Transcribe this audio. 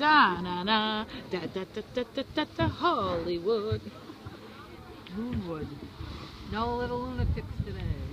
Da na na da da da da da da da Hollywood. Loonwood. No little lunatics today.